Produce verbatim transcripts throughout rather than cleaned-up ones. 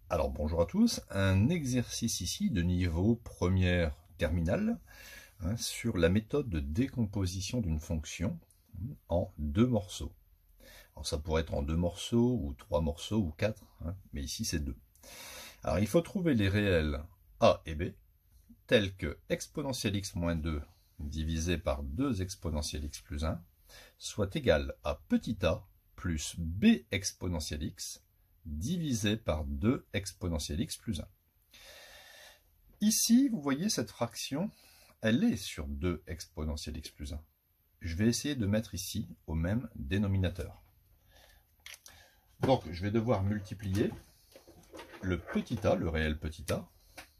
Alors bonjour à tous, un exercice ici de niveau première terminale hein, sur la méthode de décomposition d'une fonction en deux morceaux. Alors ça pourrait être en deux morceaux ou trois morceaux ou quatre, hein, mais ici c'est deux. Alors il faut trouver les réels a et b tels que exponentielle x moins deux divisé par deux exponentielle x plus un soit égal à petit a plus b exponentielle x divisé par deux exponentielle x plus un. Ici, vous voyez cette fraction, elle est sur deux exponentielle x plus un. Je vais essayer de mettre ici au même dénominateur. Donc, je vais devoir multiplier le petit a, le réel petit a,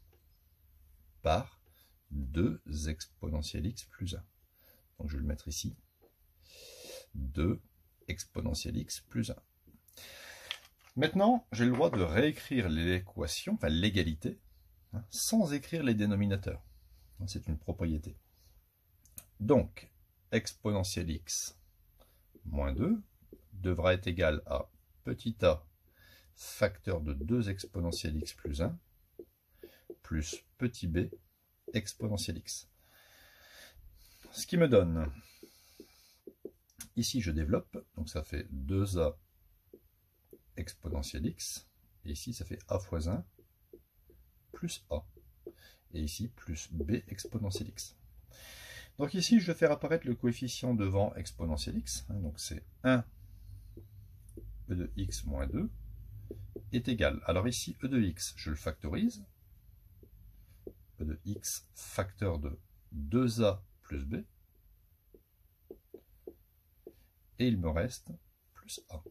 par deux exponentielle x plus un. Donc, je vais le mettre ici. deux exponentielle x plus un. Maintenant, j'ai le droit de réécrire l'équation, enfin l'égalité, hein, sans écrire les dénominateurs. C'est une propriété. Donc, exponentielle x moins deux devra être égal à petit a facteur de deux exponentielle x plus un plus petit b exponentielle x. Ce qui me donne, ici je développe, donc ça fait deux a exponentielle x, et ici ça fait a fois un plus a, et ici plus b exponentielle x. Donc ici je vais faire apparaître le coefficient devant exponentielle x, hein, donc c'est un e de x moins deux est égal, alors ici e de x je le factorise, e de x facteur de deux a plus b, et il me reste plus a.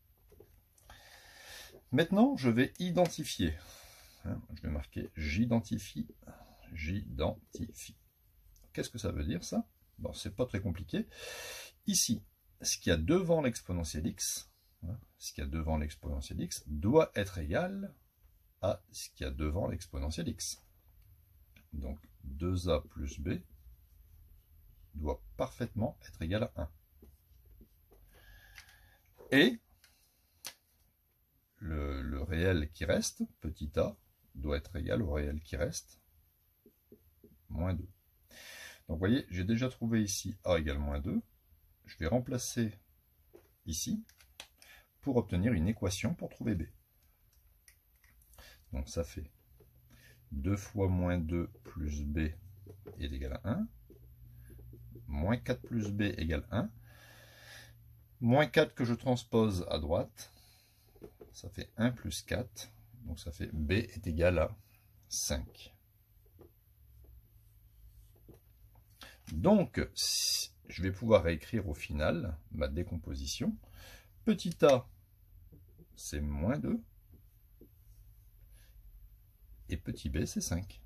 Maintenant, je vais identifier. Hein, je vais marquer j'identifie, j'identifie. Qu'est-ce que ça veut dire ça? Bon, c'est pas très compliqué. Ici, ce qu'il y a devant l'exponentielle x, hein, ce qu'il y a devant l'exponentielle x doit être égal à ce qu'il y a devant l'exponentielle x. Donc deux a plus b doit parfaitement être égal à un. Et Le, le réel qui reste, petit a, doit être égal au réel qui reste, moins deux. Donc vous voyez, j'ai déjà trouvé ici a égale moins deux. Je vais remplacer ici pour obtenir une équation pour trouver b. Donc ça fait deux fois moins deux plus b est égal à un. Moins quatre plus b égale un. Moins quatre que je transpose à droite. Ça fait un plus quatre, donc ça fait b est égal à cinq. Donc, je vais pouvoir réécrire au final ma décomposition. Petit a, c'est moins deux, et petit b, c'est cinq.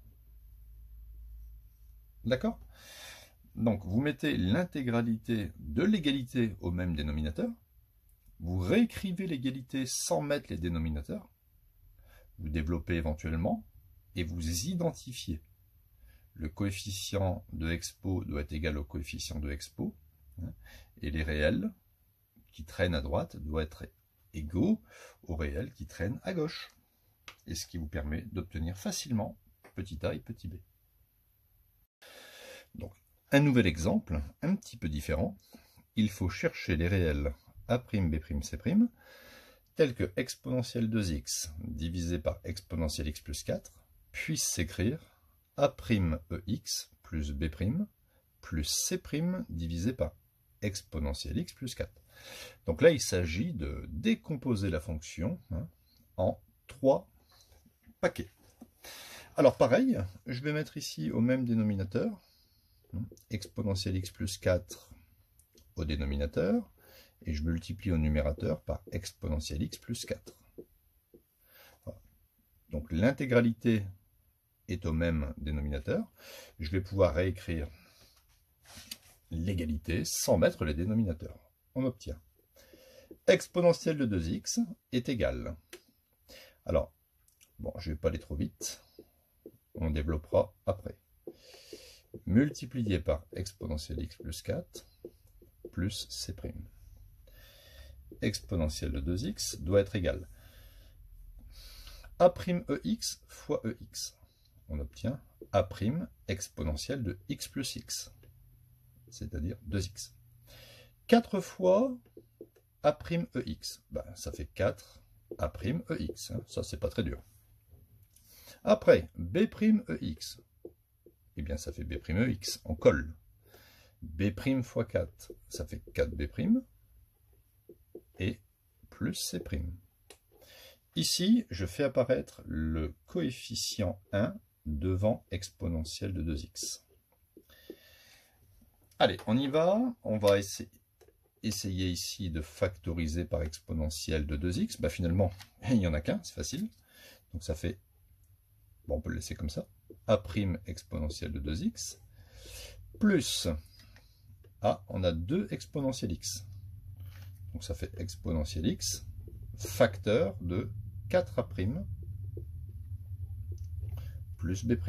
D'accord? Donc, vous mettez l'intégralité de l'égalité au même dénominateur. Vous réécrivez l'égalité sans mettre les dénominateurs, vous développez éventuellement, et vous identifiez. Le coefficient de expo doit être égal au coefficient de expo, hein, et les réels qui traînent à droite doivent être égaux aux réels qui traînent à gauche, et ce qui vous permet d'obtenir facilement petit a et petit b. Donc, un nouvel exemple, un petit peu différent, il faut chercher les réels a', b', c', tel que exponentielle deux x divisé par exponentielle x plus quatre puisse s'écrire a'ex plus b' plus c' divisé par exponentielle x plus quatre. Donc là, il s'agit de décomposer la fonction hein, en trois paquets. Alors pareil, je vais mettre ici au même dénominateur, hein, exponentielle x plus quatre au dénominateur, et je multiplie au numérateur par exponentielle x plus quatre. Voilà. Donc l'intégralité est au même dénominateur. Je vais pouvoir réécrire l'égalité sans mettre les dénominateurs. On obtient exponentielle de deux x est égal. Alors, bon, je ne vais pas aller trop vite. On développera après. Multiplié par exponentielle x plus quatre plus c'. Exponentielle de deux x doit être égal A'Ex fois Ex. On obtient A' exponentielle de x plus x, c'est-à-dire deux x. quatre fois A'Ex, ben, ça fait quatre A'Ex, hein. Ça c'est pas très dur. Après, B'Ex, eh bien ça fait B'Ex, on colle. B' fois quatre, ça fait quatre B', et plus C'. Ici, je fais apparaître le coefficient un devant exponentielle de deux x. Allez, on y va. On va essayer, essayer ici de factoriser par exponentielle de deux x. Bah, finalement, il n'y en a qu'un, c'est facile. Donc ça fait, bon, on peut le laisser comme ça, A' exponentielle de deux x, plus, ah, on a deux exponentielle x. Donc ça fait exponentielle x, facteur de quatre A' plus B'.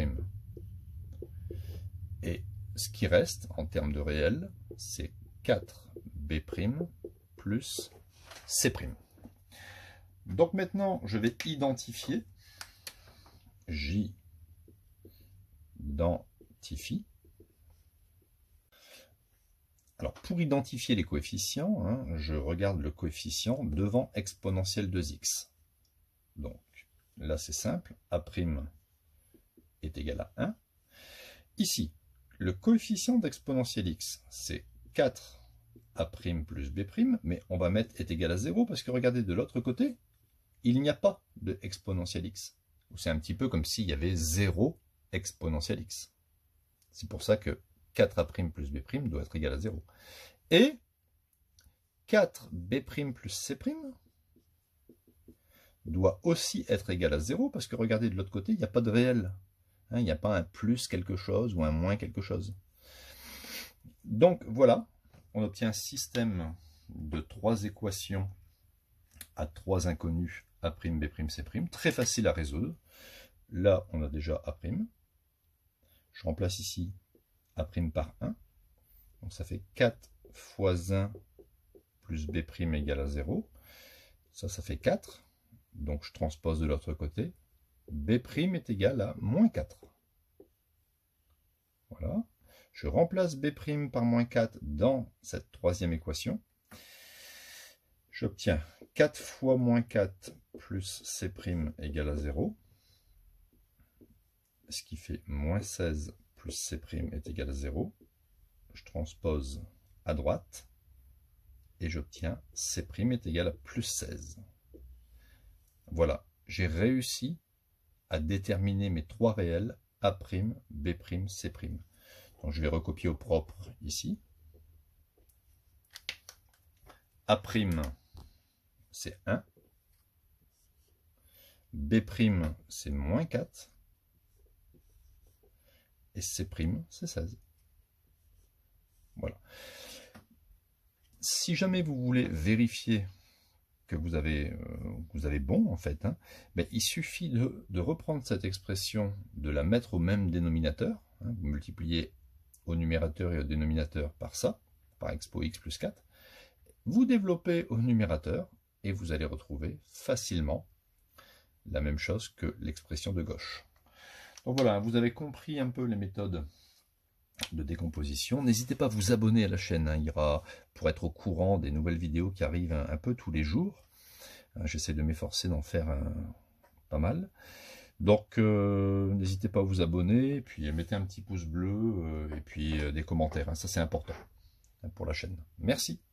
Et ce qui reste en termes de réel, c'est quatre B' plus C'. Donc maintenant, je vais identifier, j'identifie. Alors pour identifier les coefficients, hein, je regarde le coefficient devant exponentielle deux x. Donc là c'est simple, A' est égal à un. Ici, le coefficient d'exponentielle x, c'est quatre A' plus B', mais on va mettre est égal à zéro parce que regardez, de l'autre côté, il n'y a pas de exponentielle x. C'est un petit peu comme s'il y avait zéro exponentielle x. C'est pour ça que quatre A' plus B' doit être égal à zéro. Et quatre B' plus C' doit aussi être égal à zéro parce que regardez, de l'autre côté, il n'y a pas de réel. Hein, il n'y a pas un plus quelque chose ou un moins quelque chose. Donc voilà, on obtient un système de trois équations à trois inconnus A', B', C', très facile à résoudre. Là, on a déjà A'. Je remplace ici A' par un. Donc ça fait quatre fois un plus B' égale à zéro. Ça, ça fait quatre. Donc je transpose de l'autre côté. B' est égal à moins quatre. Voilà. Je remplace B' par moins quatre dans cette troisième équation. J'obtiens quatre fois moins quatre plus C' égale à zéro. Ce qui fait moins seize plus C' est égal à zéro. Je transpose à droite. Et j'obtiens C' est égal à plus seize. Voilà, j'ai réussi à déterminer mes trois réels A', B', C'. Donc je vais recopier au propre ici. A', c'est un. B', c'est moins quatre. Et C', c'est seize. Voilà. Si jamais vous voulez vérifier que vous avez, euh, vous avez bon, en fait, hein, ben, il suffit de, de reprendre cette expression, de la mettre au même dénominateur. Hein, vous multipliez au numérateur et au dénominateur par ça, par expo x plus quatre. Vous développez au numérateur et vous allez retrouver facilement la même chose que l'expression de gauche. Donc voilà, vous avez compris un peu les méthodes de décomposition. N'hésitez pas à vous abonner à la chaîne, hein, il y aura, pour être au courant des nouvelles vidéos qui arrivent un, un peu tous les jours. J'essaie de m'efforcer d'en faire un, pas mal. Donc euh, n'hésitez pas à vous abonner, et puis mettez un petit pouce bleu, euh, et puis euh, des commentaires, hein, ça c'est important, hein, pour la chaîne. Merci.